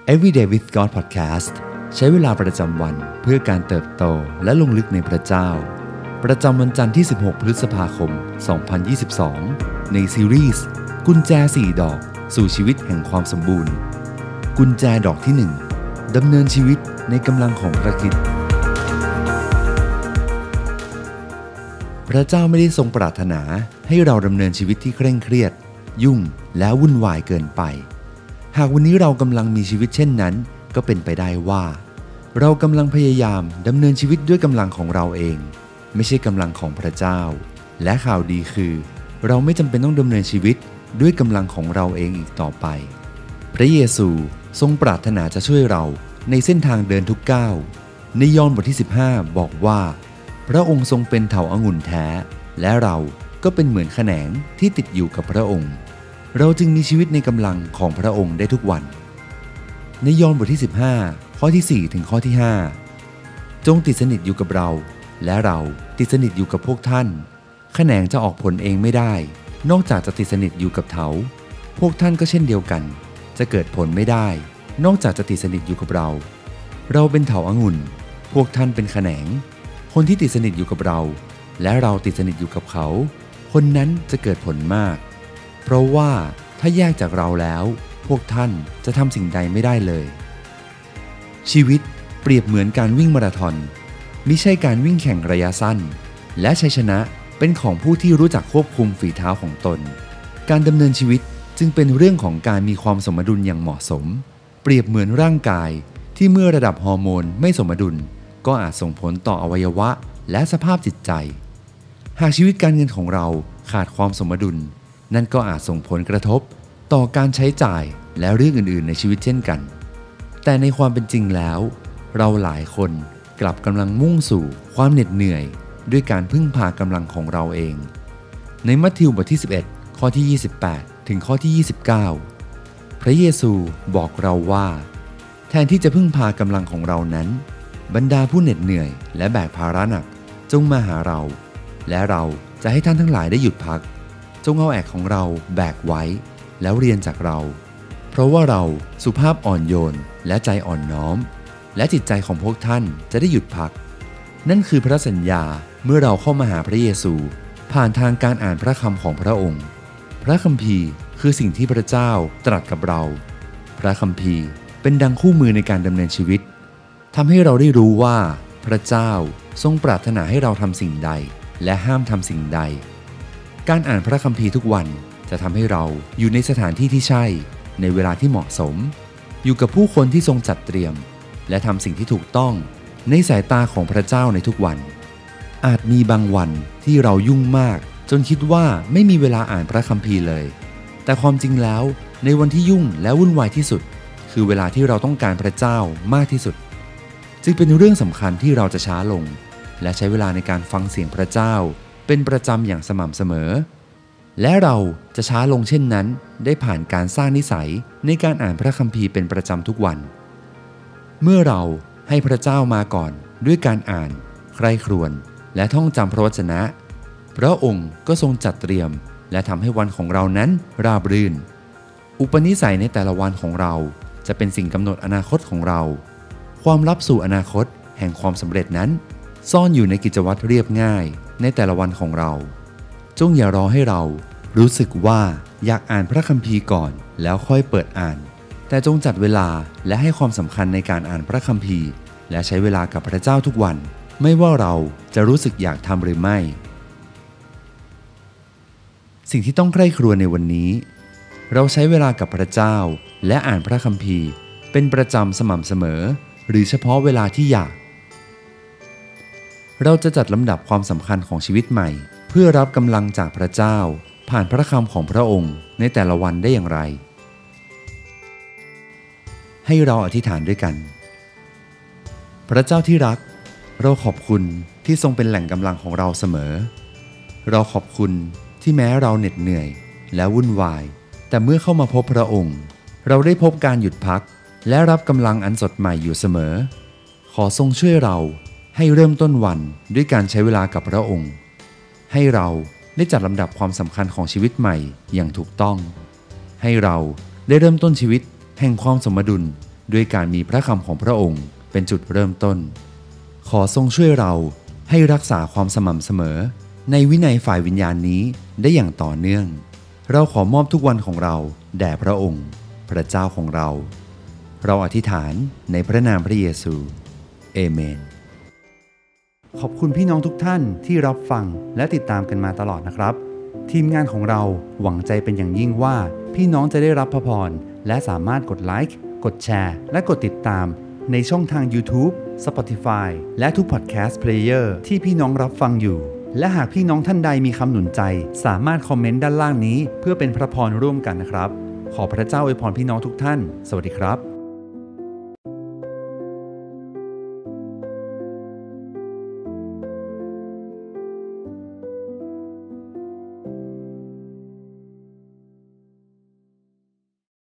Everyday with God Podcast ใช้เวลาประจำวันเพื่อการเติบโตและลงลึกในพระเจ้าประจำวันจันทร์ที่ 16 พฤษภาคม 2022 ในซีรีส์กุญแจ 4 ดอกสู่ชีวิตแห่งความสมบูรณ์กุญแจดอกที่ 1 ดำเนินชีวิตในกำลังของพระคริสต์พระเจ้าไม่ได้ทรงปรารถนาให้เราดำเนินชีวิตที่เคร่งเครียดยุ่งและวุ่นวายเกินไปหากวันนี้เรากำลังมีชีวิตเช่นนั้นก็เป็นไปได้ว่าเรากำลังพยายามดำเนินชีวิตด้วยกำลังของเราเองไม่ใช่กำลังของพระเจ้าและข่าวดีคือเราไม่จำเป็นต้องดำเนินชีวิตด้วยกำลังของเราเองอีกต่อไปพระเยซูทรงปรารถนาจะช่วยเราในเส้นทางเดินทุกก้าวในยอห์นบทที่ 15 บอกว่าพระองค์ทรงเป็นเถาองุ่นแท้และเราก็เป็นเหมือนแขนงที่ติดอยู่กับพระองค์เราจึงมีชีวิตในกำลังของพระองค์ได้ทุกวันในยอห์นบทที่ 15 ข้อที่ 4 ถึงข้อที่ 5 จงติดสนิทอยู่กับเราและเราติดสนิทอยู่กับพวกท่านแขนงจะออกผลเองไม่ได้นอกจากจะติดสนิทอยู่กับเถาพวกท่านก็เช่นเดียวกันจะเกิดผลไม่ได้นอกจากจะติดสนิทอยู่กับเราเราเป็นเถาองุ่นพวกท่านเป็นแขนงคนที่ติดสนิทอยู่กับเราและเราติดสนิทอยู่กับเขาคนนั้นจะเกิดผลมากเพราะว่าถ้าแยกจากเราแล้วพวกท่านจะทำสิ่งใดไม่ได้เลยชีวิตเปรียบเหมือนการวิ่งมาราธอนมิใช่การวิ่งแข่งระยะสั้นและชัยชนะเป็นของผู้ที่รู้จักควบคุมฝีเท้าของตนการดำเนินชีวิตจึงเป็นเรื่องของการมีความสมดุลอย่างเหมาะสมเปรียบเหมือนร่างกายที่เมื่อระดับฮอร์โมนไม่สมดุลก็อาจส่งผลต่ออวัยวะและสภาพจิตใจหากชีวิตการเงินของเราขาดความสมดุลนั่นก็อาจส่งผลกระทบต่อการใช้จ่ายและเรื่องอื่นๆในชีวิตเช่นกันแต่ในความเป็นจริงแล้วเราหลายคนกลับกำลังมุ่งสู่ความเหน็ดเหนื่อยด้วยการพึ่งพากำลังของเราเองในมัทธิวบทที่ 11 ข้อที่ 28 ถึงข้อที่ 29 พระเยซูบอกเราว่าแทนที่จะพึ่งพากำลังของเรานั้นบรรดาผู้เหน็ดเหนื่อยและแบกภาระหนักจงมาหาเราและเราจะให้ท่านทั้งหลายได้หยุดพักจงเอาแอกของเราแบกไว้แล้วเรียนจากเราเพราะว่าเราสุภาพอ่อนโยนและใจอ่อนน้อมและจิตใจของพวกท่านจะได้หยุดพักนั่นคือพระสัญญาเมื่อเราเข้ามาหาพระเยซูผ่านทางการอ่านพระคำของพระองค์พระคัมภีร์คือสิ่งที่พระเจ้าตรัสกับเราพระคัมภีร์เป็นดังคู่มือในการดำเนินชีวิตทำให้เราได้รู้ว่าพระเจ้าทรงปรารถนาให้เราทำสิ่งใดและห้ามทำสิ่งใดการอ่านพระคัมภีร์ทุกวันจะทำให้เราอยู่ในสถานที่ที่ใช่ในเวลาที่เหมาะสมอยู่กับผู้คนที่ทรงจัดเตรียมและทำสิ่งที่ถูกต้องในสายตาของพระเจ้าในทุกวันอาจมีบางวันที่เรายุ่งมากจนคิดว่าไม่มีเวลาอ่านพระคัมภีร์เลยแต่ความจริงแล้วในวันที่ยุ่งและวุ่นวายที่สุดคือเวลาที่เราต้องการพระเจ้ามากที่สุดจึงเป็นเรื่องสำคัญที่เราจะช้าลงและใช้เวลาในการฟังเสียงพระเจ้าเป็นประจำอย่างสม่ำเสมอและเราจะช้าลงเช่นนั้นได้ผ่านการสร้างนิสัยในการอ่านพระคัมภีร์เป็นประจำทุกวันเมื่อเราให้พระเจ้ามาก่อนด้วยการอ่านใคร่ครวญและท่องจำพระวจนะพระองค์ก็ทรงจัดเตรียมและทำให้วันของเรานั้นราบรื่นอุปนิสัยในแต่ละวันของเราจะเป็นสิ่งกำหนดอนาคตของเราความลับสู่อนาคตแห่งความสำเร็จนั้นซ่อนอยู่ในกิจวัตรเรียบง่ายในแต่ละวันของเราจงอย่ารอให้เรารู้สึกว่าอยากอ่านพระคัมภีร์ก่อนแล้วค่อยเปิดอ่านแต่จงจัดเวลาและให้ความสำคัญในการอ่านพระคัมภีร์และใช้เวลากับพระเจ้าทุกวันไม่ว่าเราจะรู้สึกอยากทำหรือไม่สิ่งที่ต้องใคร่ครวญในวันนี้เราใช้เวลากับพระเจ้าและอ่านพระคัมภีร์เป็นประจำสม่ำเสมอหรือเฉพาะเวลาที่อยากเราจะจัดลำดับความสำคัญของชีวิตใหม่เพื่อรับกำลังจากพระเจ้าผ่านพระคำของพระองค์ในแต่ละวันได้อย่างไรให้เราอธิษฐานด้วยกันพระเจ้าที่รักเราขอบคุณที่ทรงเป็นแหล่งกำลังของเราเสมอเราขอบคุณที่แม้เราเหน็ดเหนื่อยและวุ่นวายแต่เมื่อเข้ามาพบพระองค์เราได้พบการหยุดพักและรับกำลังอันสดใหม่อยู่เสมอขอทรงช่วยเราให้เริ่มต้นวันด้วยการใช้เวลากับพระองค์ให้เราได้จัดลำดับความสำคัญของชีวิตใหม่อย่างถูกต้องให้เราได้เริ่มต้นชีวิตแห่งความสมดุลด้วยการมีพระคำของพระองค์เป็นจุดเริ่มต้นขอทรงช่วยเราให้รักษาความสม่ำเสมอในวินัยฝ่ายวิญญาณนี้ได้อย่างต่อเนื่องเราขอมอบทุกวันของเราแด่พระองค์พระเจ้าของเราเราอธิษฐานในพระนามพระเยซูเอเมนขอบคุณพี่น้องทุกท่านที่รับฟังและติดตามกันมาตลอดนะครับทีมงานของเราหวังใจเป็นอย่างยิ่งว่าพี่น้องจะได้รับพระพรและสามารถกดไลค์กดแชร์และกดติดตามในช่องทาง YouTube, Spotify และทุก Podcast Player ที่พี่น้องรับฟังอยู่และหากพี่น้องท่านใดมีคำหนุนใจสามารถคอมเมนต์ด้านล่างนี้เพื่อเป็นพระพรร่วมกันนะครับขอพระเจ้าอวยพรพี่น้องทุกท่านสวัสดีครับ